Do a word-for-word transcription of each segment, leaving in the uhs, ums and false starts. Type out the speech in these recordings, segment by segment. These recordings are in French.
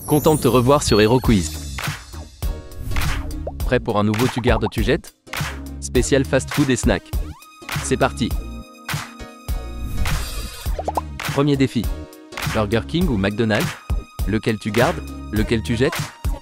Content de te revoir sur Hero Quiz. Prêt pour un nouveau tu gardes tu jettes? Spécial fast food et snack. C'est parti. Premier défi. Burger King ou McDonald's? Lequel tu gardes? Lequel tu jettes?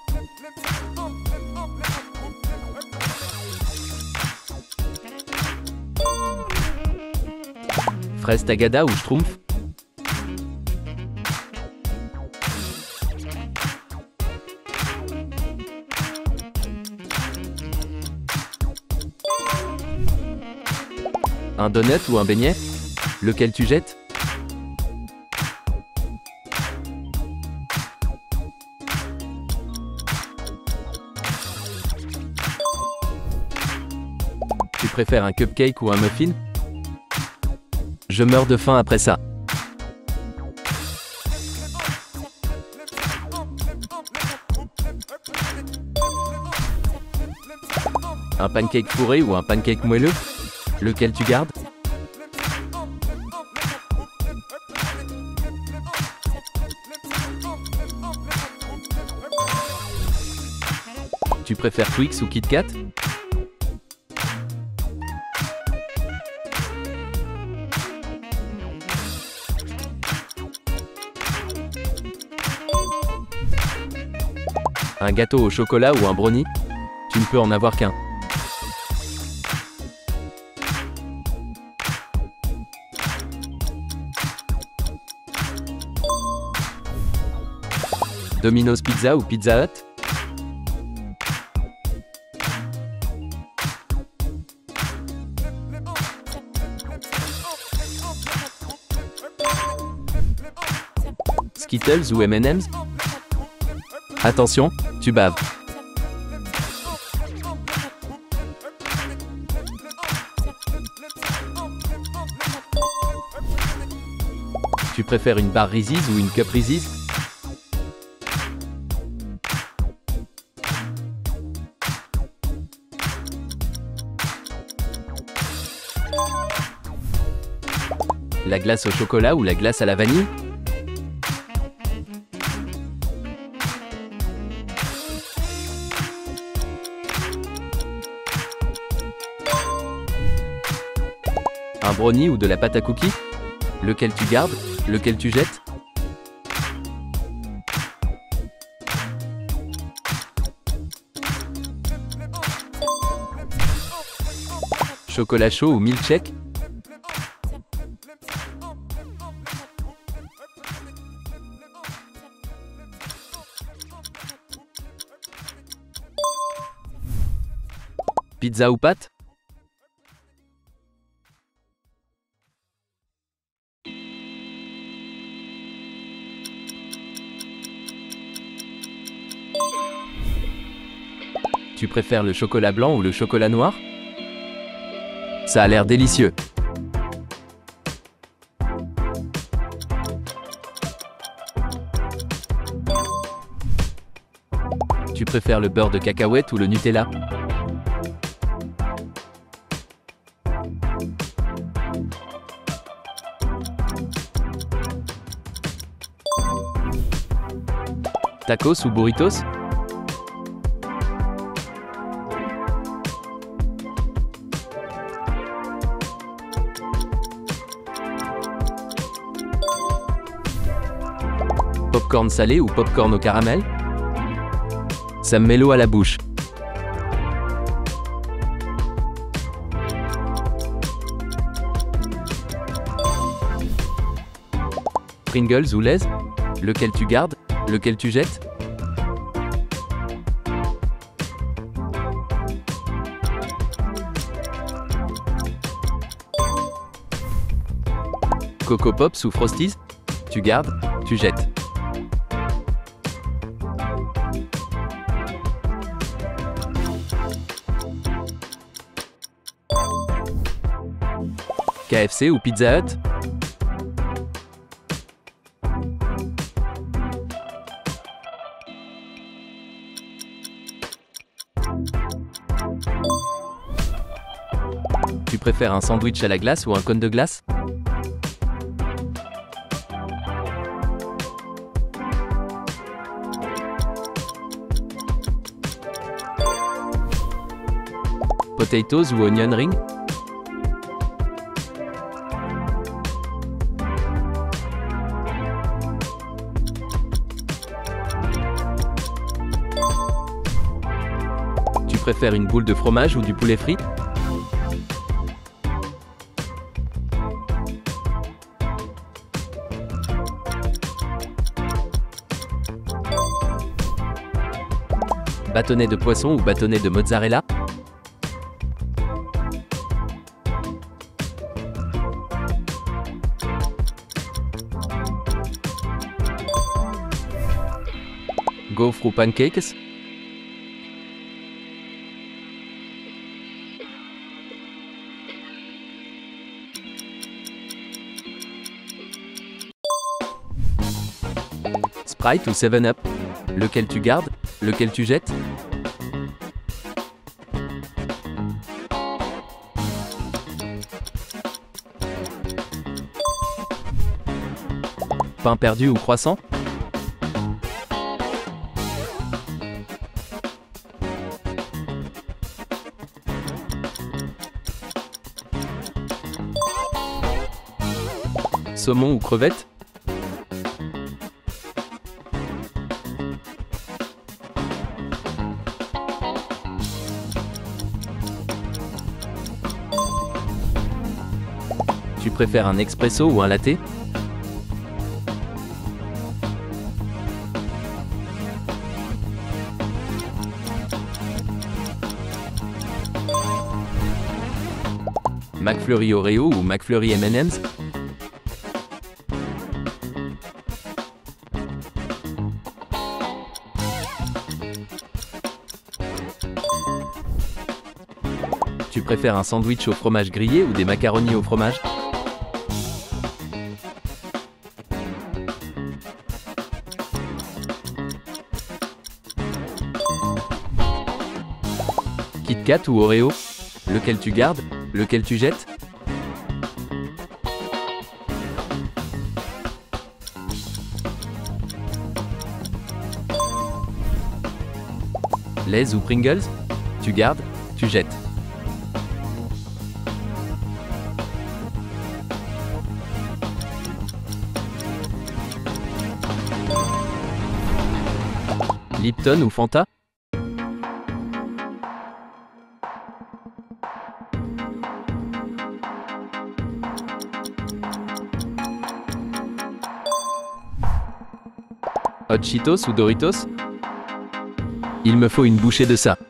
Fraise Tagada ou Schtroumpf? Un donut ou un beignet? Lequel tu jettes? Tu préfères un cupcake ou un muffin? Je meurs de faim après ça. Un pancake fourré ou un pancake moelleux? Lequel tu gardes? Tu préfères Twix ou Kit Kat? Un gâteau au chocolat ou un brownie? Tu ne peux en avoir qu'un. Domino's Pizza ou Pizza Hut? Skittles ou M and M's? Attention, tu baves. Tu préfères une barre Reese's ou une cup Reese's? La glace au chocolat ou la glace à la vanille? Un brownie ou de la pâte à cookies? Lequel tu gardes? Lequel tu jettes? Chocolat chaud ou milkshake? Pizza ou pâte? Tu préfères le chocolat blanc ou le chocolat noir? Ça a l'air délicieux. Tu préfères le beurre de cacahuète ou le Nutella? Tacos ou burritos? Popcorn salé ou popcorn au caramel? Ça me met l'eau à la bouche. Pringles ou Lay's? Lequel tu gardes? Lequel tu jettes? Coco Pops ou Frosties? Tu gardes? Tu jettes? K F C ou Pizza Hut? Tu préfères un sandwich à la glace ou un cône de glace? Potatoes ou onion ring? Tu préfères une boule de fromage ou du poulet frit? Bâtonnet de poisson ou bâtonnet de mozzarella? Gaufres ou pancakes? Sprite ou seven up? Lequel tu gardes? Lequel tu jettes? Pain perdu ou croissant? Saumon ou crevette? Tu préfères un expresso ou un latte? McFlurry Oreo ou McFlurry M and M's? Tu préfères un sandwich au fromage grillé ou des macaronis au fromage? Kit Kat ou Oreo? Lequel tu gardes? Lequel tu jettes? Lay's ou Pringles? Tu gardes? Tu jettes? Lipton ou Fanta? Hot Cheetos ou Doritos? Il me faut une bouchée de ça.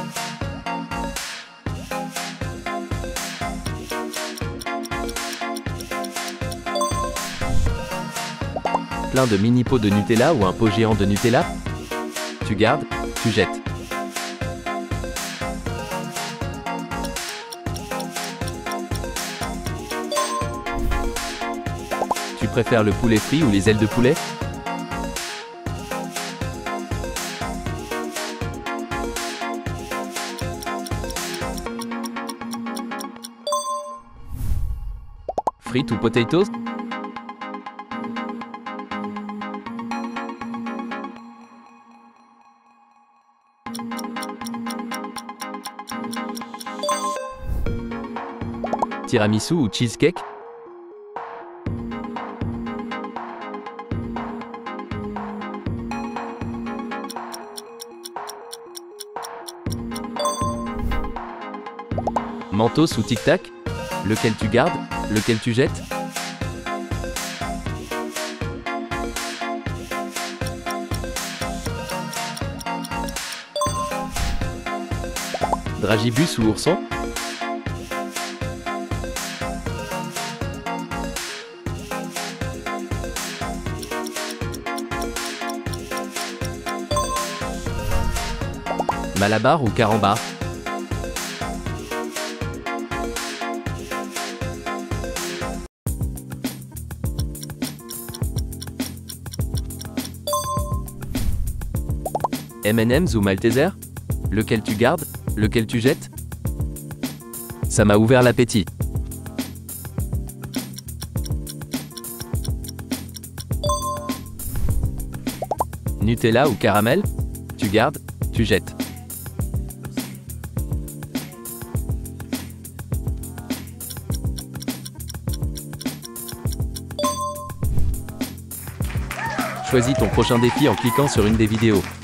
Plein de mini pots de Nutella ou un pot géant de Nutella? Tu gardes, tu jettes. Tu préfères le poulet frit ou les ailes de poulet? Frites ou potatoes? Tiramisu ou cheesecake? Mentos ou Tic Tac? Lequel tu gardes? Lequel tu jettes? Dragibus ou ourson? Malabar ou carambar? M and M's ou Malteser? Lequel tu gardes? Lequel tu jettes? Ça m'a ouvert l'appétit. Nutella ou caramel? Tu gardes? Tu jettes. Choisis ton prochain défi en cliquant sur une des vidéos.